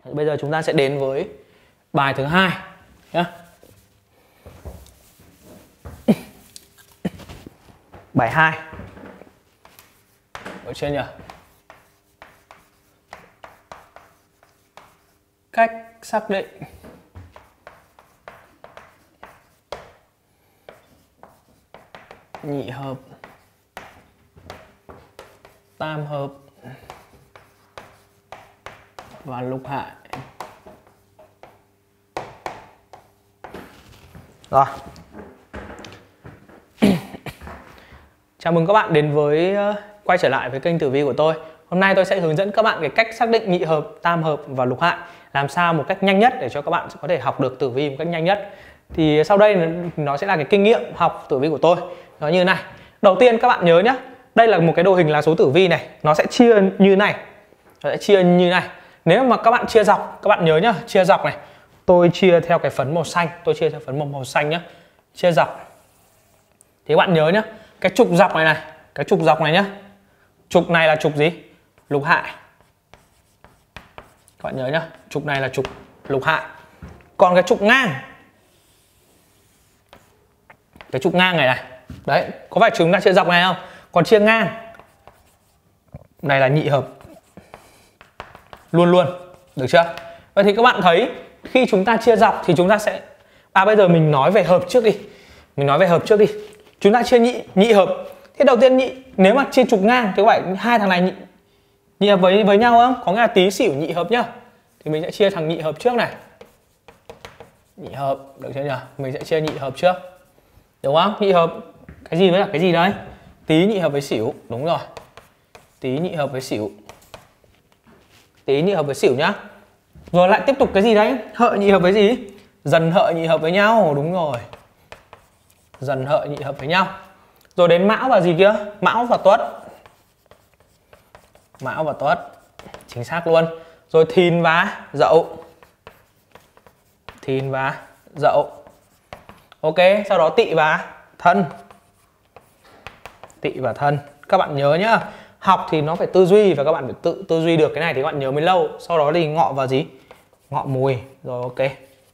Bây giờ chúng ta sẽ đến với bài thứ hai nhé. Bài 2. Được chưa nhỉ? Cách xác định nhị hợp, tam hợp và lục hại. Rồi. Chào mừng các bạn đến với quay trở lại với kênh tử vi của tôi. Hôm nay tôi sẽ hướng dẫn các bạn cái cách xác định nhị hợp, tam hợp và lục hại, làm sao một cách nhanh nhất để cho các bạn có thể học được tử vi một cách nhanh nhất. Thì sau đây nó sẽ là cái kinh nghiệm học tử vi của tôi. Nó như này. Đầu tiên các bạn nhớ nhé, đây là một cái đồ hình lá số tử vi này, nó sẽ chia như này. Nó sẽ chia như này. Nếu mà các bạn chia dọc, các bạn nhớ nhá, chia dọc này, tôi chia theo cái phấn màu xanh, tôi chia theo phấn màu xanh nhá. Chia dọc. Thì các bạn nhớ nhá, cái trục dọc này này, cái trục dọc này nhá. Trục này là trục gì? Lục hại. Các bạn nhớ nhá, trục này là trục lục hại. Còn cái trục ngang, cái trục ngang này này, đấy, có phải chúng ta chia dọc này không? Còn chia ngang này là nhị hợp luôn luôn, được chưa? Vậy thì các bạn thấy khi chúng ta chia dọc thì chúng ta sẽ bây giờ mình nói về hợp trước đi. Mình nói về hợp trước đi. Chúng ta chia nhị hợp. Thế đầu tiên nếu mà chia trục ngang thì có phải hai thằng này nhị hợp với nhau không? Có nghĩa là Tý Sửu nhị hợp nhá. Thì mình sẽ chia thằng nhị hợp trước này. Nhị hợp, được chưa nhỉ? Mình sẽ chia nhị hợp trước. Đúng không? Nhị hợp cái gì với cả cái gì đấy? Tý nhị hợp với Sửu, đúng rồi. Tý nhị hợp với Sửu. Tý nhị hợp với Sửu nhá. Rồi lại tiếp tục cái gì đấy? Hợi nhị hợp với gì? Dần hợi nhị hợp với nhau, đúng rồi. Dần hợi nhị hợp với nhau. Rồi đến Mão và gì kia? Mão và Tuất. Mão và Tuất. Chính xác luôn. Rồi Thìn và Dậu. Thìn và Dậu. Ok, sau đó Tỵ và Thân. Tỵ và Thân. Các bạn nhớ nhá, học thì nó phải tư duy và các bạn phải tự tư duy được cái này thì các bạn nhớ mới lâu. Sau đó thì Ngọ và gì? Ngọ Mùi. Rồi ok.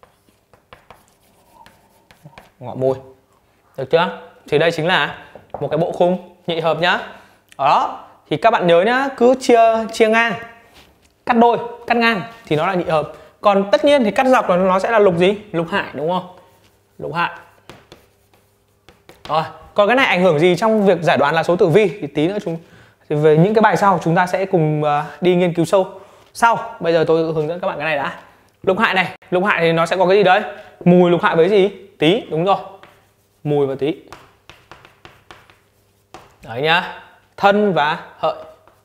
Ngọ Mùi. Được chưa? Thì đây chính là một cái bộ khung nhị hợp nhá. Đó, thì các bạn nhớ nhá, cứ chia ngang, cắt đôi, cắt ngang thì nó là nhị hợp. Còn tất nhiên thì cắt dọc là nó sẽ là lục gì? Lục hại, đúng không? Lục hại. Rồi, còn cái này ảnh hưởng gì trong việc giải đoán là số tử vi thì tí nữa thì về những cái bài sau chúng ta sẽ cùng đi nghiên cứu sâu sau. Bây giờ tôi hướng dẫn các bạn cái này đã. Lục hại này, lục hại thì nó sẽ có cái gì đấy? Mùi lục hại với gì? Tý, đúng rồi. Mùi và Tý. Đấy nhá. Thân và Hợi.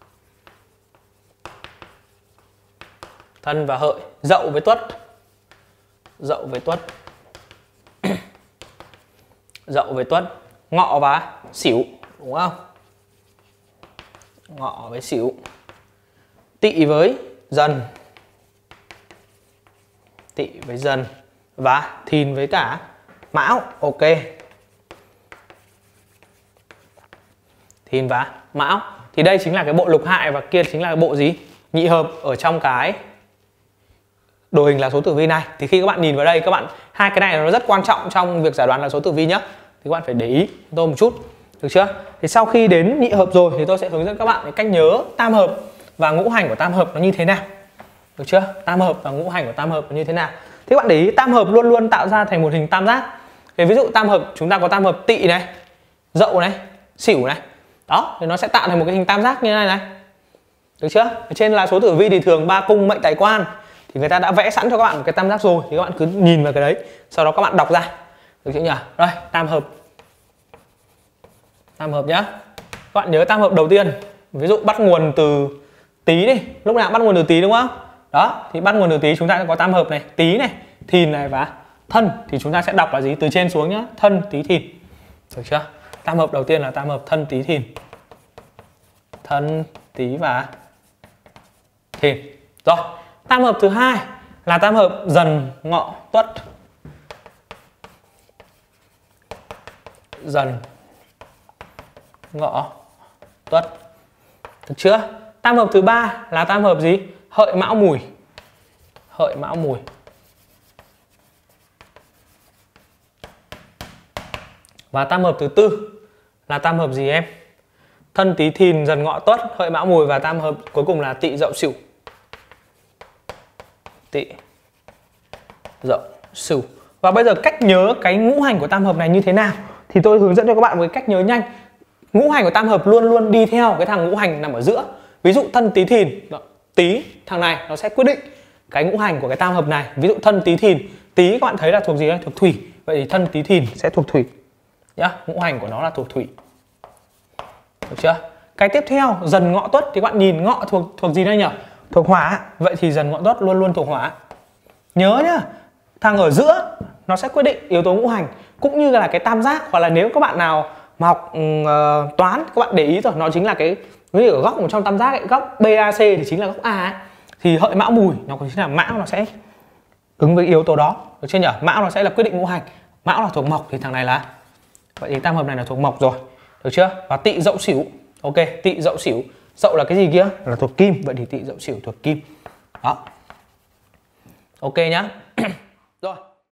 Thân và Hợi. Dậu với Tuất. Dậu với Tuất. Dậu với Tuất. Ngọ và Sửu, đúng không? Ngọ với Sửu. Tỵ với Dần. Tỵ với Dần. Và Thìn với cả Mão. Ok. Thìn và Mão. Thì đây chính là cái bộ lục hại và kia chính là cái bộ gì? Nhị hợp ở trong cái đồ hình là số tử vi này. Thì khi các bạn nhìn vào đây, hai cái này nó rất quan trọng trong việc giải đoán là số tử vi nhé. Thì các bạn phải để ý tôi một chút, được chưa? Thì sau khi đến nhị hợp rồi thì tôi sẽ hướng dẫn các bạn cái cách nhớ tam hợp và ngũ hành của tam hợp nó như thế nào. Được chưa? Tam hợp và ngũ hành của tam hợp nó như thế nào. Thì các bạn để ý tam hợp luôn luôn tạo ra thành một hình tam giác. Thì ví dụ tam hợp chúng ta có tam hợp Tỵ này, Dậu này, Sửu này. Đó, thì nó sẽ tạo thành một cái hình tam giác như thế này này. Được chưa? Ở trên là số tử vi thì thường ba cung mệnh tài quan thì người ta đã vẽ sẵn cho các bạn một cái tam giác rồi, thì các bạn cứ nhìn vào cái đấy, sau đó các bạn đọc ra. Được chưa nhỉ? Rồi, tam hợp. Tam hợp nhá. Các bạn nhớ tam hợp đầu tiên, ví dụ bắt nguồn từ Tý đi, lúc nào bắt nguồn từ Tý đúng không? Đó, thì bắt nguồn từ Tý chúng ta sẽ có tam hợp này, Tý này, Thìn này và Thân, thì chúng ta sẽ đọc là gì? Từ trên xuống nhá, Thân, Tý, Thìn. Được chưa? Tam hợp đầu tiên là tam hợp Thân, Tý, Thìn. Thân, Tý và Thìn. Rồi, tam hợp thứ hai là tam hợp Dần, Ngọ, Tuất. Dần, Ngọ, Tuất. Được chưa? Tam hợp thứ ba là tam hợp gì? Hợi, Mão, Mùi. Hợi Mão Mùi. Và tam hợp thứ tư là tam hợp gì em? Thân Tý Thìn, Dần Ngọ Tuất, Hợi Mão Mùi, và tam hợp cuối cùng là Tỵ Dậu Sửu. Tỵ Dậu Sửu. Và bây giờ cách nhớ cái ngũ hành của tam hợp này như thế nào thì tôi hướng dẫn cho các bạn một cách nhớ nhanh. Ngũ hành của tam hợp luôn luôn đi theo cái thằng ngũ hành nằm ở giữa. Ví dụ thân Tý Thìn, Tý thằng này nó sẽ quyết định cái ngũ hành của cái tam hợp này. Ví dụ thân Tý Thìn, Tý các bạn thấy là thuộc gì đây? Thuộc Thủy. Vậy thì thân Tý Thìn sẽ thuộc Thủy nhá, ngũ hành của nó là thuộc Thủy. Được chưa? Cái tiếp theo Dần Ngọ Tuất thì các bạn nhìn Ngọ thuộc gì đây nhỉ? Thuộc Hỏa. Vậy thì Dần Ngọ Tuất luôn luôn thuộc Hỏa. Nhớ nhá, thằng ở giữa nó sẽ quyết định yếu tố ngũ hành, cũng như là cái tam giác. Hoặc là nếu các bạn nào mà học toán, các bạn để ý rồi, nó chính là cái ví dụ ở góc trong tam giác ấy, góc BAC thì chính là góc A ấy. Thì Hợi Mão Mùi nó chính là Mão, nó sẽ ứng với yếu tố đó. Được chưa nhỉ? Mão nó sẽ là quyết định ngũ hành. Mão là thuộc Mộc thì thằng này là, vậy thì tam hợp này là thuộc Mộc rồi. Được chưa? Và Tỵ Dậu Sửu. Ok, Tỵ Dậu Sửu. Dậu là cái gì kia? Là thuộc Kim. Vậy thì Tỵ Dậu Sửu thuộc Kim. Đó. Ok nhá. Rồi.